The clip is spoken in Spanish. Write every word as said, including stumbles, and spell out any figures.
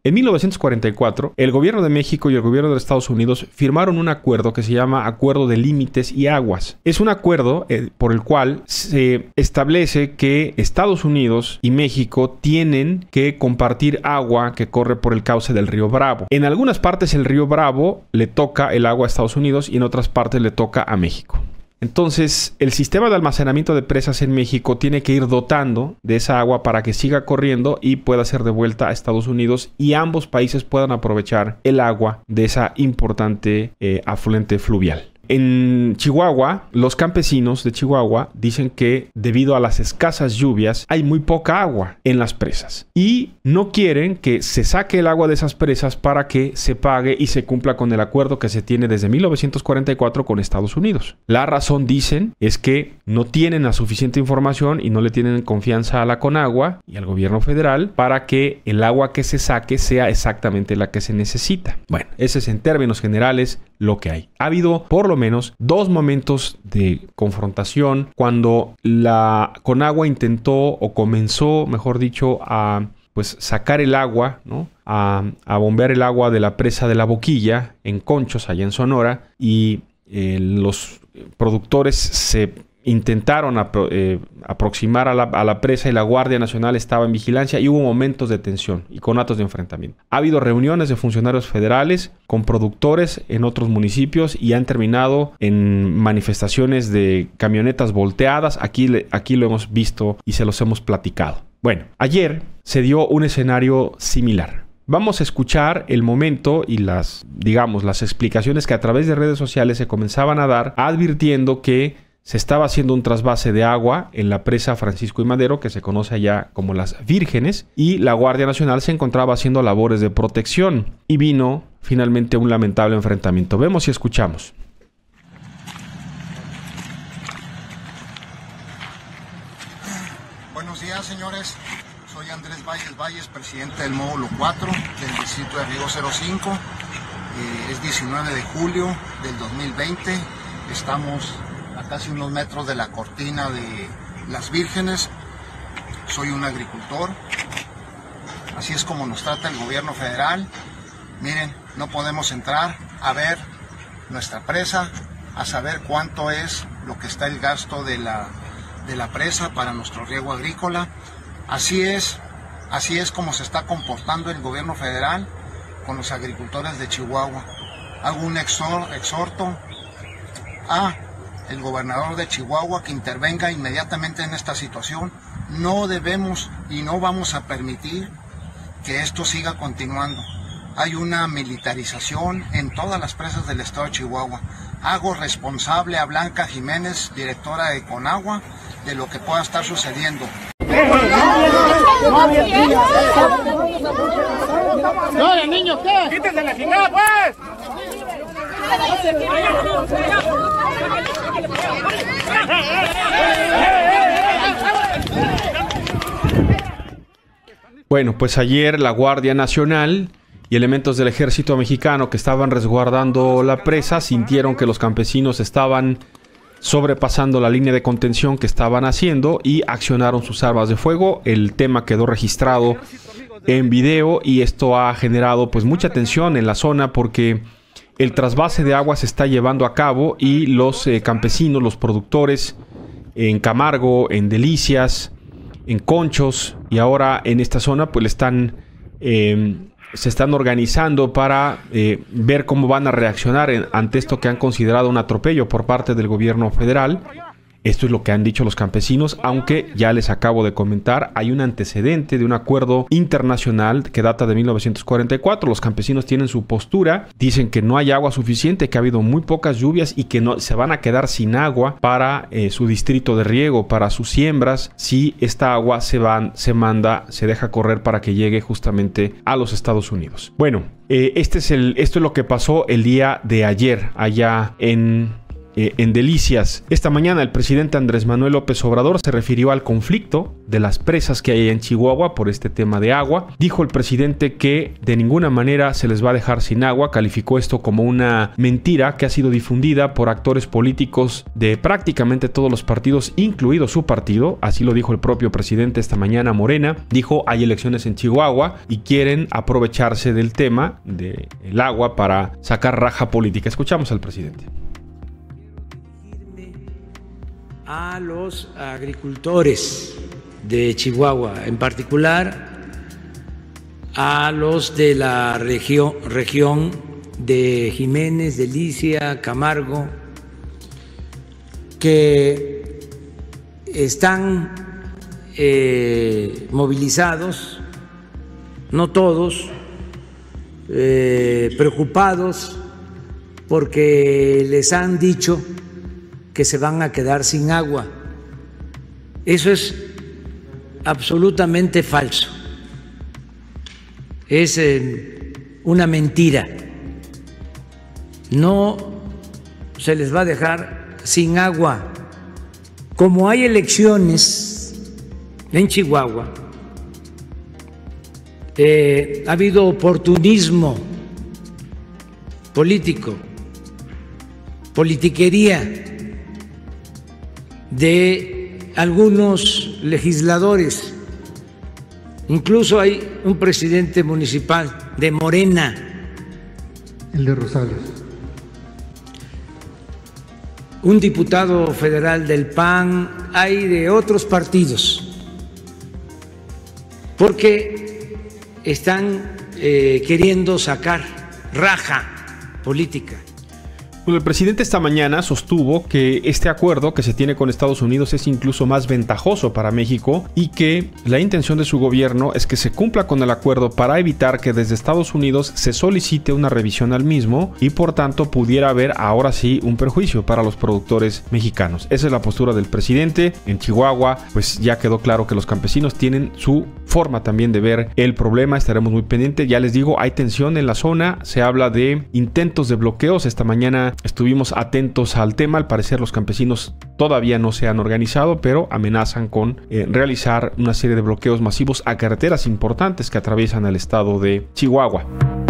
En mil novecientos cuarenta y cuatro, el gobierno de México y el gobierno de Estados Unidos firmaron un acuerdo que se llama Acuerdo de Límites y Aguas. Es un acuerdo eh, por el cual se establece que Estados Unidos y México tienen que compartir agua que corre por el cauce del río Bravo. En algunas partes el río Bravo le toca el agua a Estados Unidos y en otras partes le toca a México. Entonces, el sistema de almacenamiento de presas en México tiene que ir dotando de esa agua para que siga corriendo y pueda ser devuelta a Estados Unidos y ambos países puedan aprovechar el agua de esa importante eh, afluente fluvial. En Chihuahua, los campesinos de Chihuahua dicen que debido a las escasas lluvias hay muy poca agua en las presas y no quieren que se saque el agua de esas presas para que se pague y se cumpla con el acuerdo que se tiene desde mil novecientos cuarenta y cuatro con Estados Unidos. La razón, dicen, es que no tienen la suficiente información y no le tienen confianza a la Conagua y al gobierno federal para que el agua que se saque sea exactamente la que se necesita. Bueno, ese es en términos generales lo que hay. Ha habido por lo menos dos momentos de confrontación cuando la Conagua intentó o comenzó, mejor dicho, a pues sacar el agua, ¿no? A, a bombear el agua de la presa de La Boquilla en Conchos, allá en Sonora, y eh, los productores se intentaron apro eh, aproximar a la, a la presa y la Guardia Nacional estaba en vigilancia y hubo momentos de tensión y conatos de enfrentamiento. Ha habido reuniones de funcionarios federales con productores en otros municipios y han terminado en manifestaciones de camionetas volteadas. Aquí, le, aquí lo hemos visto y se los hemos platicado. Bueno, ayer se dio un escenario similar. Vamos a escuchar el momento y las, digamos, las explicaciones que a través de redes sociales se comenzaban a dar, advirtiendo que se estaba haciendo un trasvase de agua en la presa Francisco y Madero, que se conoce allá como Las Vírgenes, y la Guardia Nacional se encontraba haciendo labores de protección. Y vino finalmente un lamentable enfrentamiento. Vemos y escuchamos. Buenos días, señores. Soy Andrés Valles Valles, presidente del módulo cuatro del distrito de Riego cero cinco. Eh, es diecinueve de julio del dos mil veinte. Estamos a casi unos metros de la cortina de Las Vírgenes. Soy un agricultor. Así es como nos trata el gobierno federal. Miren, no podemos entrar a ver nuestra presa, a saber cuánto es lo que está el gasto de la, de la presa para nuestro riego agrícola. Así es, así es como se está comportando el gobierno federal con los agricultores de Chihuahua. Hago un exhor, exhorto a el gobernador de Chihuahua que intervenga inmediatamente en esta situación. No debemos y no vamos a permitir que esto siga continuando. Hay una militarización en todas las presas del estado de Chihuahua. Hago responsable a Blanca Jiménez, directora de Conagua, de lo que pueda estar sucediendo. ¡No, el niño qué! ¡Quítense la chingada, pues! Bueno, pues ayer la Guardia Nacional y elementos del ejército mexicano que estaban resguardando la presa sintieron que los campesinos estaban sobrepasando la línea de contención que estaban haciendo y accionaron sus armas de fuego. El tema quedó registrado en video y esto ha generado pues mucha tensión en la zona porque el trasvase de agua se está llevando a cabo y los eh, campesinos, los productores en Camargo, en Delicias, en Conchos y ahora en esta zona pues le están eh, se están organizando para eh, ver cómo van a reaccionar en, ante esto que han considerado un atropello por parte del gobierno federal. Esto es lo que han dicho los campesinos, aunque ya les acabo de comentar, hay un antecedente de un acuerdo internacional que data de mil novecientos cuarenta y cuatro. Los campesinos tienen su postura, dicen que no hay agua suficiente, que ha habido muy pocas lluvias y que no, se van a quedar sin agua para eh, su distrito de riego, para sus siembras, si esta agua se, van, se manda, se deja correr para que llegue justamente a los Estados Unidos. Bueno, eh, este es el, esto es lo que pasó el día de ayer allá en eh, en Delicias. Esta mañana el presidente Andrés Manuel López Obrador se refirió al conflicto de las presas que hay en Chihuahua por este tema de agua. Dijo el presidente que de ninguna manera se les va a dejar sin agua. Calificó esto como una mentira que ha sido difundida por actores políticos de prácticamente todos los partidos, incluido su partido. Así lo dijo el propio presidente esta mañana. Morena dijo: hay elecciones en Chihuahua y quieren aprovecharse del tema del agua para sacar raja política. Escuchamos al presidente. A los agricultores de Chihuahua, en particular a los de la región, región de Jiménez, Delicia, Camargo, que están eh, movilizados, no todos, eh, preocupados porque les han dicho que se van a quedar sin agua. Eso es absolutamente falso. Es eh, una mentira. No se les va a dejar sin agua. Como hay elecciones en Chihuahua, eh, ha habido oportunismo político, politiquería de algunos legisladores. Incluso hay un presidente municipal de Morena, el de Rosales, un diputado federal del P A N, hay de otros partidos, porque están eh, queriendo sacar raja política. El presidente esta mañana sostuvo que este acuerdo que se tiene con Estados Unidos es incluso más ventajoso para México y que la intención de su gobierno es que se cumpla con el acuerdo para evitar que desde Estados Unidos se solicite una revisión al mismo y por tanto pudiera haber ahora sí un perjuicio para los productores mexicanos. Esa es la postura del presidente. En Chihuahua pues ya quedó claro que los campesinos tienen su forma también de ver el problema. Estaremos muy pendientes. Ya les digo, hay tensión en la zona, se habla de intentos de bloqueos. Esta mañana estuvimos atentos al tema. Al parecer los campesinos todavía no se han organizado, pero amenazan con eh, realizar una serie de bloqueos masivos a carreteras importantes que atraviesan el estado de Chihuahua.